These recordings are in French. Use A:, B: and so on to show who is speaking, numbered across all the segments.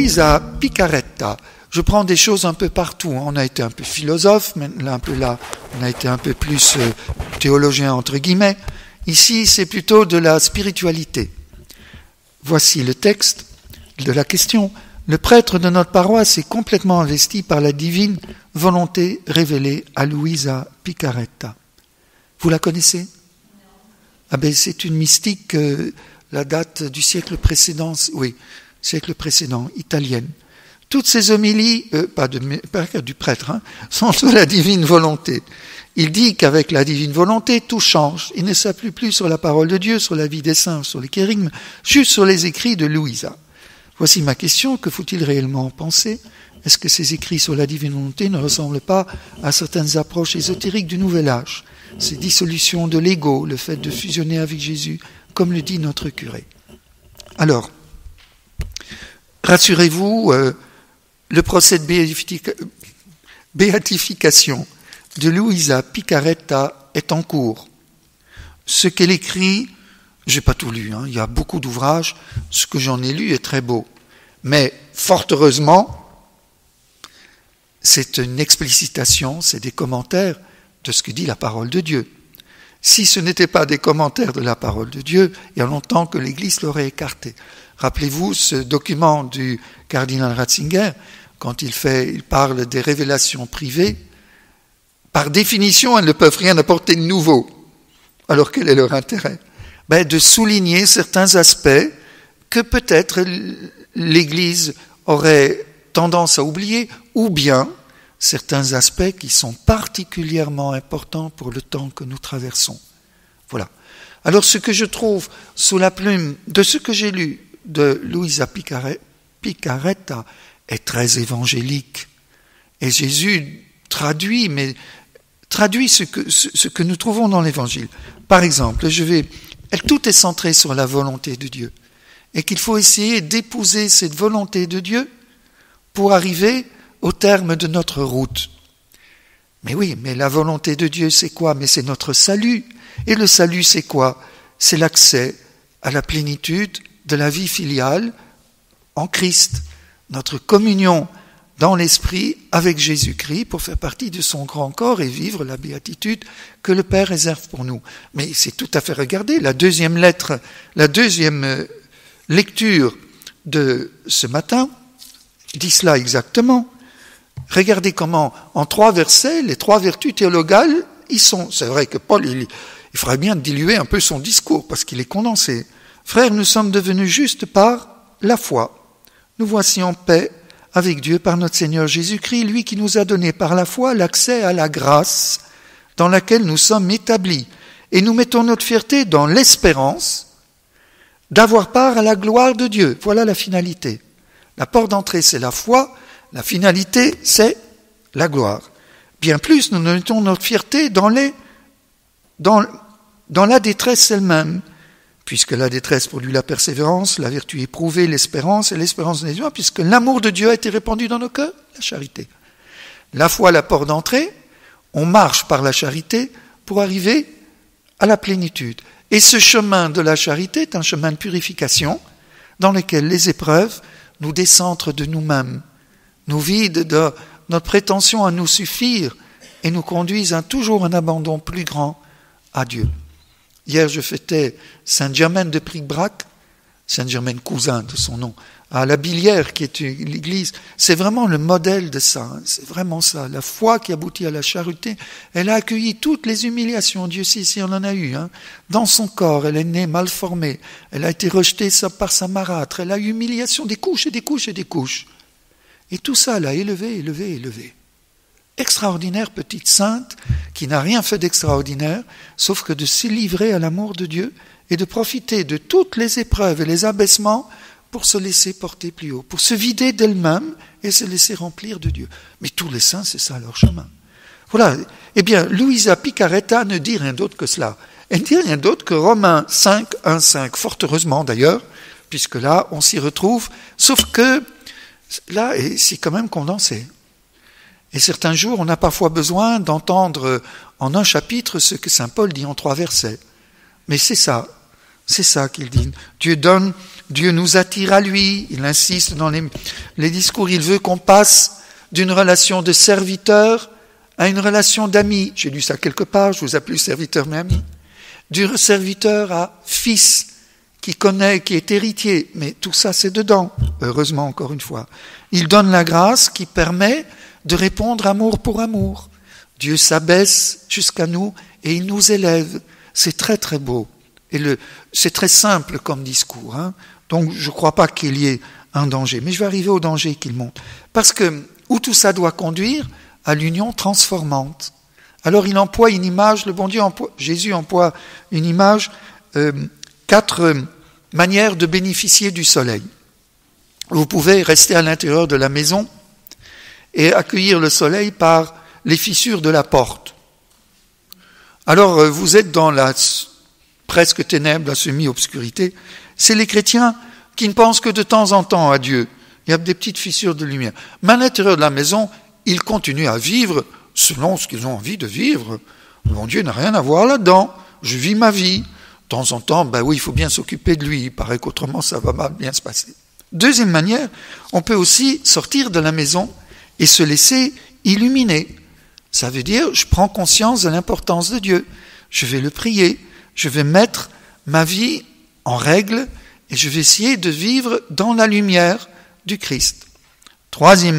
A: Luisa Picaretta. Je prends des choses un peu partout. On a été un peu philosophe, mais là, on a été un peu plus théologien entre guillemets. Ici, c'est plutôt de la spiritualité. Voici le texte de la question. Le prêtre de notre paroisse est complètement investi par la divine volonté révélée à Luisa Picaretta. Vous la connaissez ? Ah ben, c'est une mystique, la date du siècle précédent, italienne. Toutes ces homélies, pas du prêtre, sont sur la divine volonté. Il dit qu'avec la divine volonté, tout change. Il ne s'appuie plus sur la parole de Dieu, sur la vie des saints, sur les kérigmes, juste sur les écrits de Luisa. Voici ma question, que faut-il réellement penser ? Est-ce que ces écrits sur la divine volonté ne ressemblent pas à certaines approches ésotériques du Nouvel Âge ? Ces dissolutions de l'ego, le fait de fusionner avec Jésus, comme le dit notre curé. Alors, rassurez-vous, le procès de béatification de Luisa Picaretta est en cours. Ce qu'elle écrit, j'ai pas tout lu, il y a beaucoup d'ouvrages, ce que j'en ai lu est très beau. Mais, fort heureusement, c'est une explicitation, c'est des commentaires de ce que dit la parole de Dieu. Si ce n'était pas des commentaires de la parole de Dieu, il y a longtemps que l'Église l'aurait écarté. Rappelez-vous ce document du cardinal Ratzinger, quand il parle des révélations privées, par définition, elles ne peuvent rien apporter de nouveau. Alors quel est leur intérêt ? De souligner certains aspects que peut-être l'Église aurait tendance à oublier, ou bien certains aspects qui sont particulièrement importants pour le temps que nous traversons. Voilà. Alors ce que je trouve sous la plume de ce que j'ai lu de Luisa Picaretta est très évangélique. Et Jésus traduit ce que nous trouvons dans l'Évangile. Par exemple, tout est centré sur la volonté de Dieu. Et qu'il faut essayer d'épouser cette volonté de Dieu pour arriver au terme de notre route. Mais oui, mais la volonté de Dieu, c'est quoi ? Mais c'est notre salut. Et le salut, c'est quoi ? C'est l'accès à la plénitude de la vie filiale en Christ. Notre communion dans l'Esprit avec Jésus-Christ pour faire partie de son grand corps et vivre la béatitude que le Père réserve pour nous. Mais c'est tout à fait, regardez, la deuxième lecture de ce matin dit cela exactement. Regardez comment, en 3 versets, les 3 vertus théologales y sont. C'est vrai que Paul, il ferait bien de diluer un peu son discours, parce qu'il est condensé. Frères, nous sommes devenus justes par la foi. Nous voici en paix avec Dieu par notre Seigneur Jésus-Christ, lui qui nous a donné par la foi l'accès à la grâce dans laquelle nous sommes établis. Et nous mettons notre fierté dans l'espérance d'avoir part à la gloire de Dieu. Voilà la finalité. La porte d'entrée, c'est la foi. La finalité, c'est la gloire. Bien plus, nous mettons notre fierté dans la détresse elle-même, puisque la détresse produit la persévérance, la vertu éprouvée, l'espérance, et l'espérance des joies, puisque l'amour de Dieu a été répandu dans nos cœurs, la charité. La foi, la porte d'entrée, on marche par la charité pour arriver à la plénitude. Et ce chemin de la charité est un chemin de purification dans lequel les épreuves nous décentrent de nous-mêmes, nous vident de notre prétention à nous suffire et nous conduisent à toujours un abandon plus grand à Dieu. Hier, je fêtais Saint-Germain de Pricbrac, Saint-Germain cousin de son nom, à la Billière, qui est l'église. C'est vraiment le modèle de ça, c'est vraiment ça. La foi qui aboutit à la charité, elle a accueilli toutes les humiliations, Dieu sait si on en a eu. Dans son corps, elle est née mal formée, elle a été rejetée par sa marâtre, elle a eu humiliation des couches et des couches et des couches. Et tout ça, elle a élevé. Extraordinaire petite sainte, qui n'a rien fait d'extraordinaire, sauf que de se livrer à l'amour de Dieu et de profiter de toutes les épreuves et les abaissements pour se laisser porter plus haut, pour se vider d'elle-même et se laisser remplir de Dieu. Mais tous les saints, c'est ça leur chemin. Voilà. Eh bien, Luisa Picaretta ne dit rien d'autre que cela. Elle ne dit rien d'autre que Romains 5, 1, 5. Fort heureusement d'ailleurs, puisque là, on s'y retrouve. Sauf que là, c'est quand même condensé. Et certains jours, on a parfois besoin d'entendre en un chapitre ce que saint Paul dit en 3 versets. Mais c'est ça. C'est ça qu'il dit. Dieu nous attire à lui. Il insiste dans les discours. Il veut qu'on passe d'une relation de serviteur à une relation d'ami. J'ai lu ça quelque part, je vous appelle serviteur mais ami. Du serviteur à fils, qui connaît, qui est héritier. Mais tout ça, c'est dedans, heureusement, encore une fois. Il donne la grâce qui permet de répondre amour pour amour. Dieu s'abaisse jusqu'à nous et il nous élève. C'est très très beau. Et c'est très simple comme discours. Donc je ne crois pas qu'il y ait un danger. Mais je vais arriver au danger qu'il montre. Parce que où tout ça doit conduire à l'union transformante. Alors il emploie une image, Jésus emploie une image, 4 manières de bénéficier du soleil. Vous pouvez rester à l'intérieur de la maison et accueillir le soleil par les fissures de la porte. Alors vous êtes dans la presque ténèbres, la semi-obscurité. C'est les chrétiens qui ne pensent que de temps en temps à Dieu. Il y a des petites fissures de lumière. Mais à l'intérieur de la maison, ils continuent à vivre selon ce qu'ils ont envie de vivre. Mon Dieu n'a rien à voir là-dedans. Je vis ma vie. De temps en temps, oui, il faut bien s'occuper de lui. Il paraît qu'autrement, ça va mal bien se passer. Deuxième manière, on peut aussi sortir de la maison et se laisser illuminer. Ça veut dire, je prends conscience de l'importance de Dieu. Je vais le prier. Je vais mettre ma vie en règle et je vais essayer de vivre dans la lumière du Christ. Troisième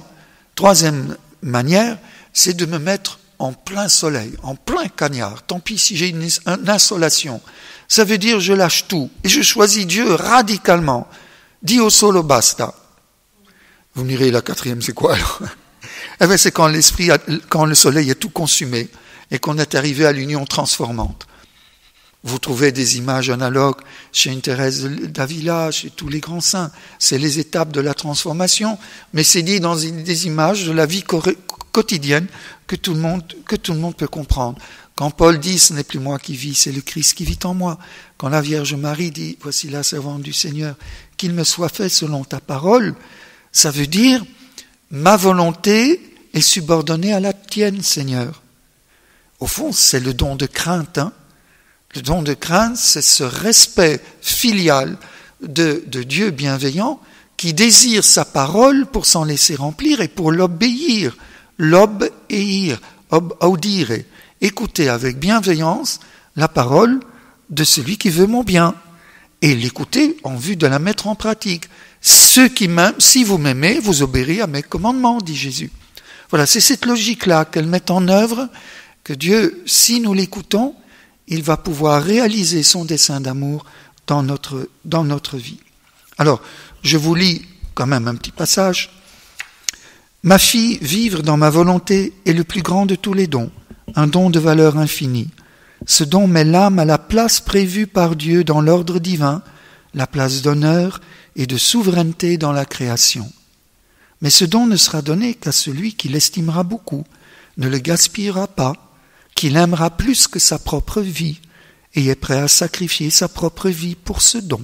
A: manière, c'est de me mettre en plein soleil, en plein cagnard. Tant pis si j'ai une insolation. Ça veut dire je lâche tout et je choisis Dieu radicalement. Dio solo basta. Vous me direz, la 4e, c'est quoi alors? C'est quand le soleil est tout consumé et qu'on est arrivé à l'union transformante. Vous trouvez des images analogues chez une Thérèse d'Avila, chez tous les grands saints. C'est les étapes de la transformation, mais c'est dit dans des images de la vie quotidienne que tout le monde peut comprendre. Quand Paul dit « ce n'est plus moi qui vis, c'est le Christ qui vit en moi ». Quand la Vierge Marie dit « voici la servante du Seigneur, qu'il me soit fait selon ta parole », ça veut dire « ma volonté est subordonnée à la tienne, Seigneur ». Au fond, c'est le don de crainte, Le don de crainte, c'est ce respect filial de Dieu bienveillant qui désire sa parole pour s'en laisser remplir et pour l'obéir. L'obéir, audire, écouter avec bienveillance la parole de celui qui veut mon bien et l'écouter en vue de la mettre en pratique. Ceux qui m'aiment, si vous m'aimez, vous obéirez à mes commandements, dit Jésus. Voilà, c'est cette logique-là qu'elle met en œuvre, que Dieu, si nous l'écoutons, il va pouvoir réaliser son dessein d'amour dans notre vie. Alors, je vous lis quand même un petit passage. « Ma fille, vivre dans ma volonté est le plus grand de tous les dons, un don de valeur infinie. Ce don met l'âme à la place prévue par Dieu dans l'ordre divin, la place d'honneur et de souveraineté dans la création. Mais ce don ne sera donné qu'à celui qui l'estimera beaucoup, ne le gaspillera pas, qui l'aimera plus que sa propre vie et est prêt à sacrifier sa propre vie pour ce don.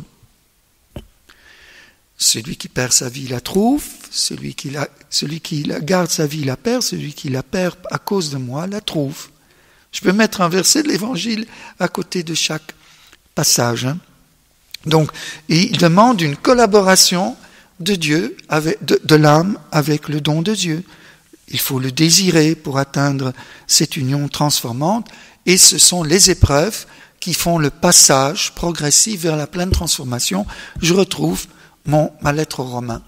A: Celui qui perd sa vie la trouve, celui qui garde sa vie la perd, celui qui la perd à cause de moi la trouve. » Je peux mettre un verset de l'Évangile à côté de chaque passage. Donc, il demande une collaboration de Dieu, de l'âme avec le don de Dieu. Il faut le désirer pour atteindre cette union transformante, et ce sont les épreuves qui font le passage progressif vers la pleine transformation. Je retrouve ma lettre aux Romains.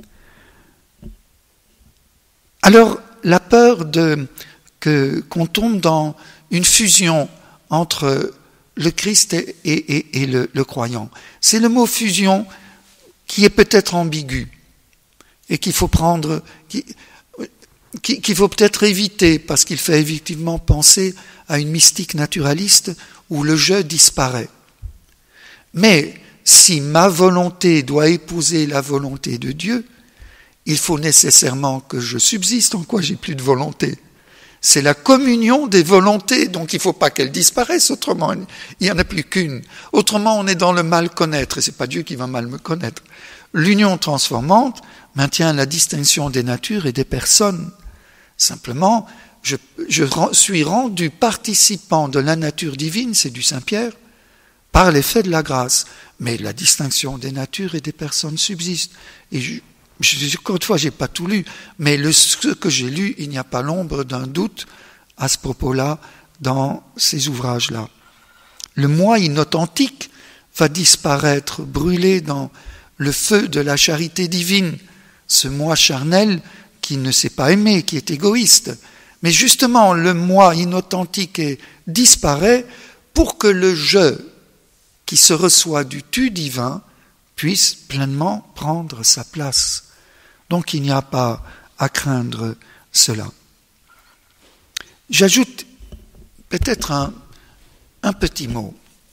A: Alors, la peur qu'on tombe dans une fusion entre le Christ et le croyant. C'est le mot fusion qui est peut-être ambigu et qu'il faut prendre, qu'il faut peut-être éviter parce qu'il fait effectivement penser à une mystique naturaliste où le je disparaît. Mais si ma volonté doit épouser la volonté de Dieu, il faut nécessairement que je subsiste en quoi j'ai plus de volonté. C'est la communion des volontés, donc il ne faut pas qu'elle disparaisse, autrement il n'y en a plus qu'une. Autrement on est dans le mal connaître, et ce n'est pas Dieu qui va mal me connaître. L'union transformante maintient la distinction des natures et des personnes. Simplement, je suis rendu participant de la nature divine, c'est du Saint-Pierre, par l'effet de la grâce. Mais la distinction des natures et des personnes subsiste. Et encore une fois, je n'ai pas tout lu, mais ce que j'ai lu, il n'y a pas l'ombre d'un doute à ce propos-là dans ces ouvrages-là. Le moi inauthentique va disparaître, brûler dans le feu de la charité divine, ce moi charnel qui ne sait pas aimer, qui est égoïste. Mais justement, le moi inauthentique disparaît pour que le je qui se reçoit du tu divin puisse pleinement prendre sa place. Donc il n'y a pas à craindre cela. J'ajoute peut-être un petit mot.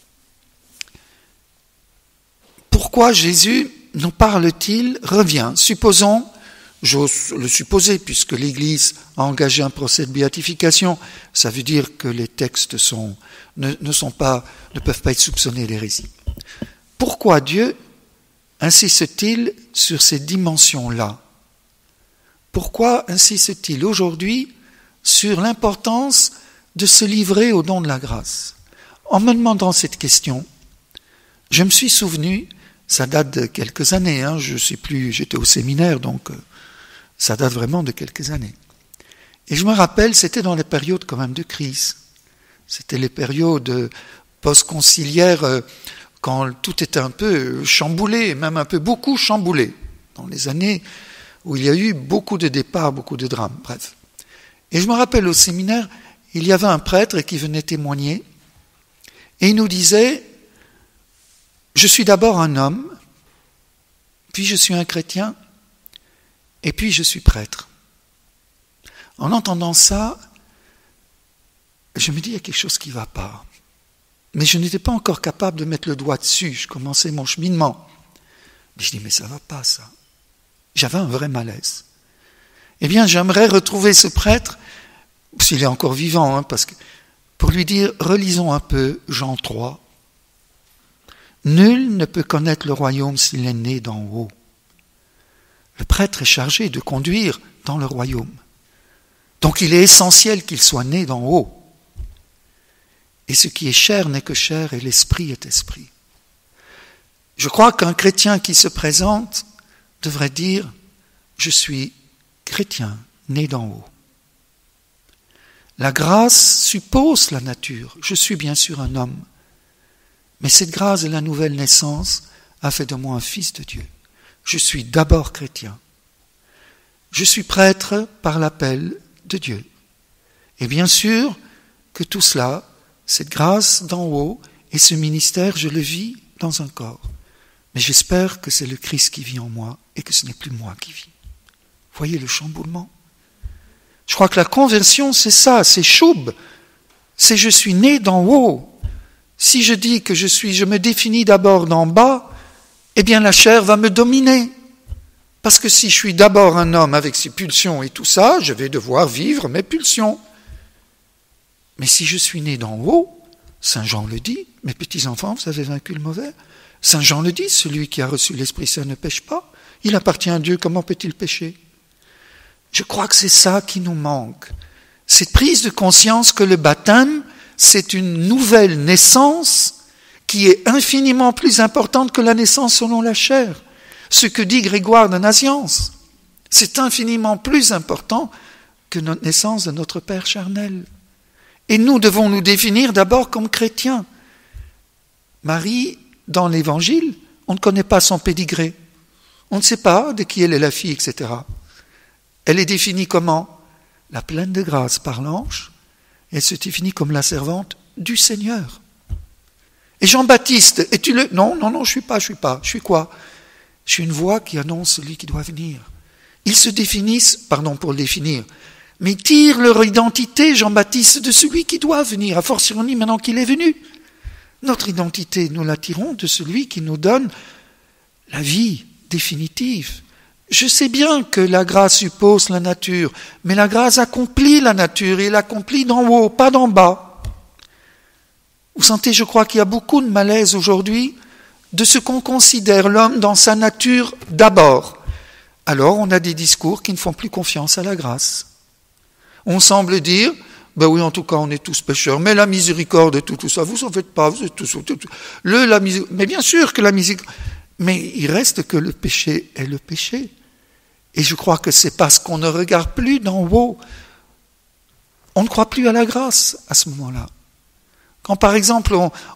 A: Pourquoi Jésus nous parle-t-il, revient? Supposons, j'ose le supposer, puisque l'Église a engagé un procès de béatification, ça veut dire que les textes ne peuvent pas être soupçonnés d'hérésie. Pourquoi Dieu insiste-t-il sur ces dimensions-là? Pourquoi insiste-t-il aujourd'hui sur l'importance de se livrer au don de la grâce? En me demandant cette question, je me suis souvenu, ça date de quelques années, je sais plus, j'étais au séminaire, donc ça date vraiment de quelques années. Et je me rappelle, c'était dans les périodes quand même de crise. C'était les périodes post-conciliaires, quand tout était un peu chamboulé, même un peu beaucoup chamboulé, dans les années où il y a eu beaucoup de départs, beaucoup de drames, bref. Et je me rappelle au séminaire, il y avait un prêtre qui venait témoigner, et il nous disait, je suis d'abord un homme, puis je suis un chrétien, et puis je suis prêtre. En entendant ça, je me dis, il y a quelque chose qui ne va pas. Mais je n'étais pas encore capable de mettre le doigt dessus, je commençais mon cheminement. Je dis, mais ça ne va pas ça. J'avais un vrai malaise. Eh bien, j'aimerais retrouver ce prêtre, s'il est encore vivant, pour lui dire, relisons un peu Jean 3. Nul ne peut connaître le royaume s'il est né d'en haut. Le prêtre est chargé de conduire dans le royaume. Donc il est essentiel qu'il soit né d'en haut. Et ce qui est chair n'est que chair et l'esprit est esprit. Je crois qu'un chrétien qui se présente devrait dire « Je suis chrétien, né d'en haut ». La grâce suppose la nature. Je suis bien sûr un homme. Mais cette grâce et la nouvelle naissance a fait de moi un fils de Dieu. Je suis d'abord chrétien. Je suis prêtre par l'appel de Dieu. Et bien sûr que tout cela, cette grâce d'en haut et ce ministère, je le vis dans un corps. Mais j'espère que c'est le Christ qui vit en moi et que ce n'est plus moi qui vis. Voyez le chamboulement? Je crois que la conversion, c'est ça, c'est choub. C'est je suis né d'en haut. Si je dis que je me définis d'abord d'en bas, eh bien la chair va me dominer. Parce que si je suis d'abord un homme avec ses pulsions et tout ça, je vais devoir vivre mes pulsions. Mais si je suis né d'en haut, Saint Jean le dit, mes petits-enfants, vous avez vaincu le mauvais. Saint Jean le dit, celui qui a reçu l'Esprit Saint ne pêche pas. Il appartient à Dieu, comment peut-il pécher? Je crois que c'est ça qui nous manque. Cette prise de conscience que le baptême, c'est une nouvelle naissance qui est infiniment plus importante que la naissance selon la chair. Ce que dit Grégoire de Nazianze, c'est infiniment plus important que notre naissance de notre père charnel. Et nous devons nous définir d'abord comme chrétiens. Marie, dans l'Évangile, on ne connaît pas son pédigré. On ne sait pas de qui elle est la fille, etc. Elle est définie comment? La pleine de grâce par l'ange. Elle se définit comme la servante du Seigneur. Et Jean-Baptiste, es-tu le... Non, je suis pas. Je suis quoi? Je suis une voix qui annonce celui qui doit venir. Ils se définissent, pardon pour le définir, mais ils tirent leur identité, Jean-Baptiste, de celui qui doit venir, a fortiori maintenant qu'il est venu. Notre identité, nous la tirons de celui qui nous donne la vie définitive. Je sais bien que la grâce suppose la nature, mais la grâce accomplit la nature, et l'accomplit d'en haut, pas d'en bas. Vous sentez, je crois qu'il y a beaucoup de malaise aujourd'hui de ce qu'on considère l'homme dans sa nature d'abord. Alors on a des discours qui ne font plus confiance à la grâce. On semble dire, Ben oui, en tout cas, on est tous pécheurs. Mais la miséricorde et tout ça, vous en faites pas, vous êtes tous... Mais bien sûr que la miséricorde... Mais il reste que le péché est le péché. Et je crois que c'est parce qu'on ne regarde plus d'en haut. On ne croit plus à la grâce à ce moment-là. Quand par exemple,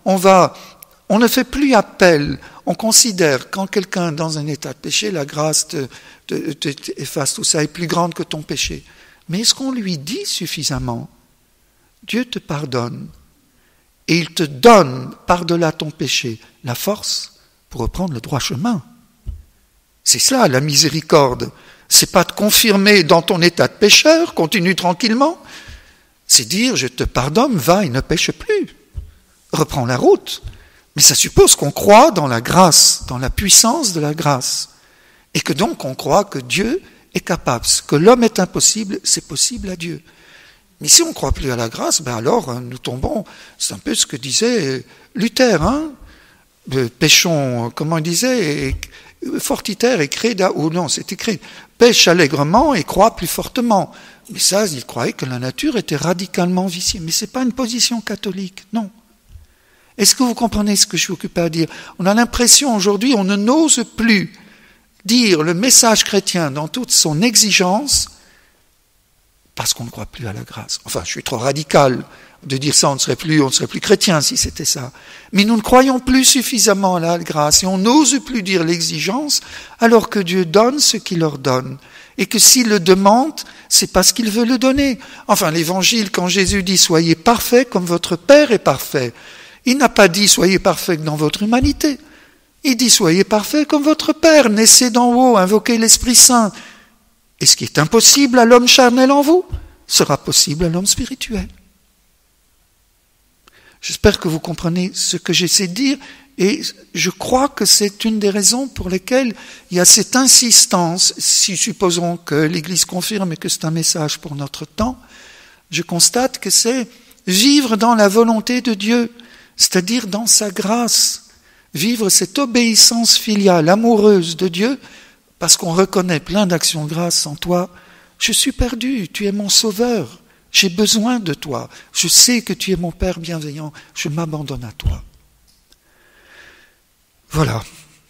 A: on ne fait plus appel, on considère quand quelqu'un est dans un état de péché, la grâce efface tout ça, est plus grande que ton péché. Mais est-ce qu'on lui dit suffisamment? Dieu te pardonne et il te donne, par-delà ton péché, la force pour reprendre le droit chemin. C'est ça la miséricorde. C'est pas de confirmer dans ton état de pécheur, continue tranquillement. C'est dire, je te pardonne, va et ne pêche plus. Reprends la route. Mais ça suppose qu'on croit dans la grâce, dans la puissance de la grâce. Et que donc on croit que Dieu est capable. Ce que l'homme est impossible, c'est possible à Dieu. Mais si on ne croit plus à la grâce, ben alors nous tombons, c'est un peu ce que disait Luther, hein, péchons, comment il disait, fortiter et creda, ou non, c'était creda, pêche allègrement et croit plus fortement. Mais ça, il croyait que la nature était radicalement viciée. Mais ce n'est pas une position catholique, non. Est-ce que vous comprenez ce que je suis occupé à dire? On a l'impression aujourd'hui, on ne n'ose plus dire le message chrétien dans toute son exigence parce qu'on ne croit plus à la grâce. Enfin, je suis trop radical de dire ça, on ne serait plus chrétien si c'était ça. Mais nous ne croyons plus suffisamment à la grâce et on n'ose plus dire l'exigence alors que Dieu donne ce qu'il leur donne. Et que s'il le demande, c'est parce qu'il veut le donner. Enfin, l'évangile, quand Jésus dit « Soyez parfaits comme votre Père est parfait », il n'a pas dit « Soyez parfaits dans votre humanité ». Il dit « Soyez parfaits comme votre Père, naissez d'en haut, invoquez l'Esprit Saint ». Et ce qui est impossible à l'homme charnel en vous, sera possible à l'homme spirituel. J'espère que vous comprenez ce que j'essaie de dire, et je crois que c'est une des raisons pour lesquelles il y a cette insistance, si supposons que l'Église confirme et que c'est un message pour notre temps, je constate que c'est vivre dans la volonté de Dieu, c'est-à-dire dans sa grâce, vivre cette obéissance filiale, amoureuse de Dieu, parce qu'on reconnaît plein d'actions de grâce en toi. Je suis perdu, tu es mon sauveur, j'ai besoin de toi, je sais que tu es mon Père bienveillant, je m'abandonne à toi. Voilà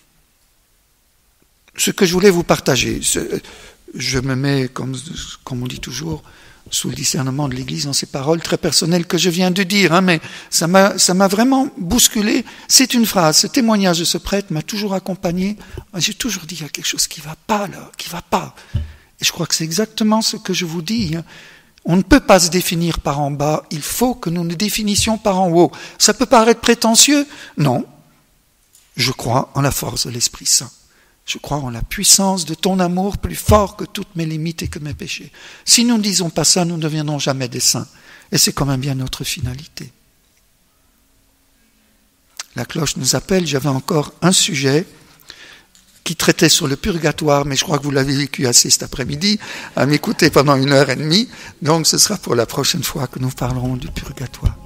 A: ce que je voulais vous partager. Je me mets, comme on dit toujours, sous le discernement de l'Église dans ces paroles très personnelles que je viens de dire, mais ça m'a vraiment bousculé. C'est une phrase, ce témoignage de ce prêtre m'a toujours accompagné. J'ai toujours dit, il y a quelque chose qui va pas là, qui va pas. Et je crois que c'est exactement ce que je vous dis. On ne peut pas se définir par en bas, il faut que nous nous définissions par en haut. Ça peut paraître prétentieux? Non. Je crois en la force de l'Esprit Saint. Je crois en la puissance de ton amour plus fort que toutes mes limites et que mes péchés. Si nous ne disons pas ça, nous ne deviendrons jamais des saints. Et c'est quand même bien notre finalité. La cloche nous appelle. J'avais encore un sujet qui traitait sur le purgatoire, mais je crois que vous l'avez vécu assez cet après-midi, à m'écouter pendant 1h30. Donc ce sera pour la prochaine fois que nous parlerons du purgatoire.